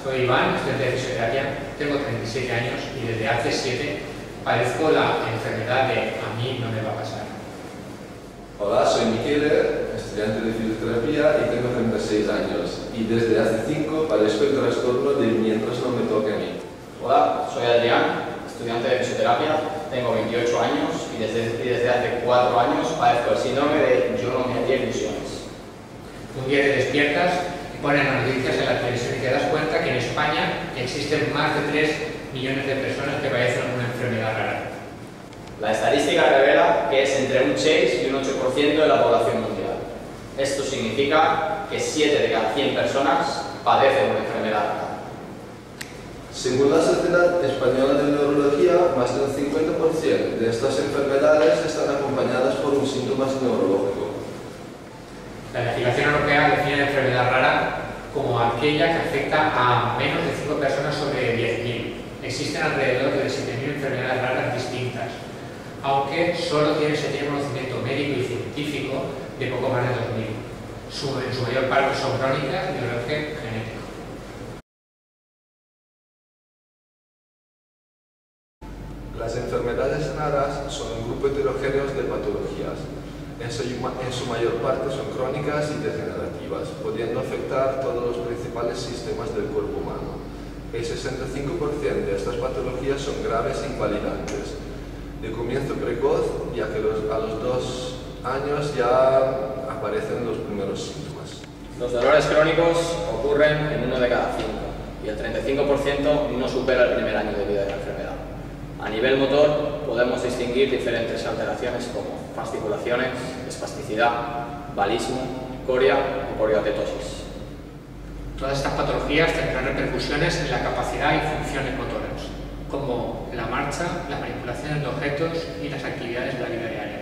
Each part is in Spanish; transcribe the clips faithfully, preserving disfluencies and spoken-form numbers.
Soy Iván, estudiante de fisioterapia, tengo treinta y siete años y desde hace siete padezco la enfermedad de a mí no me va a pasar. Hola, soy Michele, estudiante de fisioterapia y tengo treinta y seis años y desde hace cinco padezco el trastorno de mientras no me toque a mí. Hola, soy Adrián, estudiante de fisioterapia, tengo veintiocho años y desde, y desde hace cuatro años padezco el síndrome de yo no me haría ilusiones. Un día te despiertas y ponen las noticias en la televisión y te das cuenta que en España existen más de tres millones de personas que padecen una enfermedad rara. La estadística revela que es entre un seis y un ocho por ciento de la población mundial. Esto significa que siete de cada cien personas padecen una enfermedad rara. Según la Sociedad Española de Neurología, más del cincuenta por ciento de estas enfermedades están acompañadas por un síntoma neurológico. La legislación europea define la enfermedad rara como aquella que afecta a menos de cinco personas sobre diez mil. Existen alrededor de siete mil enfermedades raras distintas, aunque solo tiene, se tiene conocimiento médico y científico de poco más de dos mil. Su, en su mayor parte son crónicas y de origen genético. Las enfermedades raras son un grupo heterogéneo de patologías. En su, en su mayor parte son crónicas y degenerativas, pudiendo afectar todos los principales sistemas del cuerpo humano. El sesenta y cinco por ciento de estas patologías son graves e invalidantes, de comienzo precoz, ya que los, a los dos años ya aparecen los primeros síntomas. Los dolores crónicos ocurren en uno de cada cinco y el treinta y cinco por ciento no supera el primer año de vida de la enfermedad. A nivel motor podemos distinguir diferentes alteraciones como fasciculaciones, espasticidad, balismo, coria o coriatetosis. Todas estas patologías tendrán repercusiones en la capacidad y funciones motoras, como la marcha, las manipulaciones de objetos y las actividades de la vida diaria.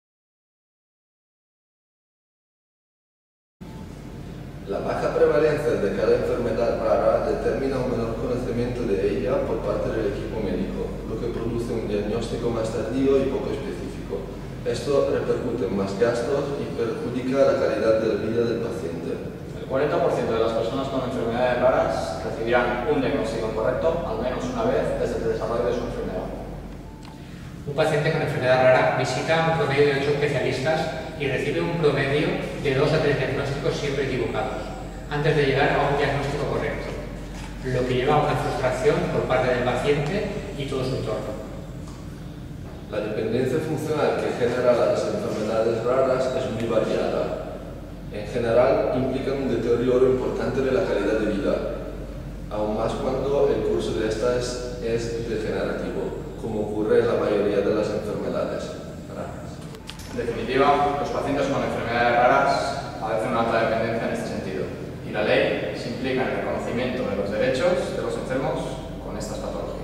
La baja prevalencia de cada enfermedad rara determina un menor conocimiento de ella por parte del equipo médico, lo que produce un diagnóstico más tardío y poco específico. Esto repercute en más gastos y perjudica la calidad de la vida del paciente. El cuarenta por ciento de las personas con enfermedades raras recibirán un diagnóstico correcto al menos una vez desde el desarrollo de su enfermedad. Un paciente con enfermedad rara visita un promedio de ocho especialistas y recibe un promedio de dos a tres diagnósticos siempre equivocados, antes de llegar a un diagnóstico correcto, lo que lleva a una frustración por parte del paciente y todo su entorno. La dependencia funcional que generan las enfermedades raras es muy variada. En general, implican un deterioro importante de la calidad de vida, aún más cuando el curso de esta es, es degenerativo, como ocurre en la mayoría de las enfermedades raras. En definitiva, los pacientes con enfermedades raras padecen una alta dependencia en este sentido, y la ley se implica en el reconocimiento de los derechos de los enfermos con estas patologías.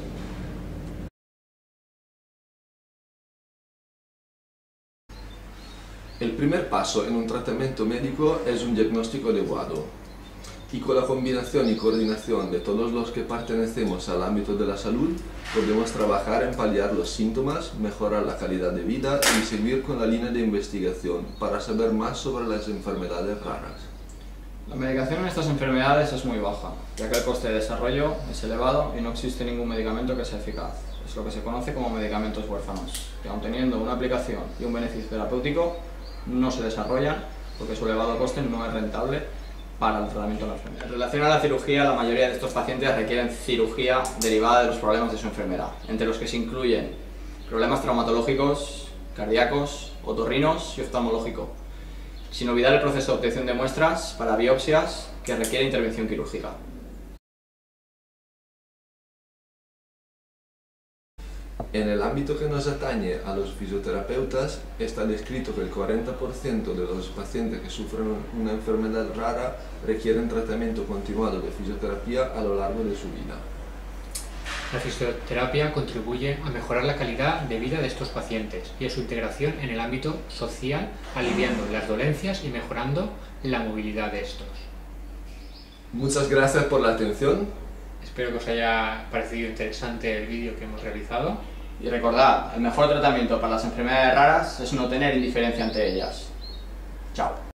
El primer paso en un tratamiento médico es un diagnóstico adecuado, y con la combinación y coordinación de todos los que pertenecemos al ámbito de la salud, podemos trabajar en paliar los síntomas, mejorar la calidad de vida y seguir con la línea de investigación para saber más sobre las enfermedades raras. La medicación en estas enfermedades es muy baja, ya que el coste de desarrollo es elevado y no existe ningún medicamento que sea eficaz. Es lo que se conoce como medicamentos huérfanos, que aun teniendo una aplicación y un beneficio terapéutico, no se desarrollan porque su elevado coste no es rentable para el tratamiento de la enfermedad. En relación a la cirugía, la mayoría de estos pacientes requieren cirugía derivada de los problemas de su enfermedad, entre los que se incluyen problemas traumatológicos, cardíacos, otorrinos y oftalmológico, sin olvidar el proceso de obtención de muestras para biopsias que requiere intervención quirúrgica. En el ámbito que nos atañe a los fisioterapeutas, está descrito que el cuarenta por ciento de los pacientes que sufren una enfermedad rara requieren tratamiento continuado de fisioterapia a lo largo de su vida. La fisioterapia contribuye a mejorar la calidad de vida de estos pacientes y a su integración en el ámbito social, aliviando las dolencias y mejorando la movilidad de estos. Muchas gracias por la atención. Espero que os haya parecido interesante el vídeo que hemos realizado. Y recordad, el mejor tratamiento para las enfermedades raras es no tener indiferencia ante ellas. Chao.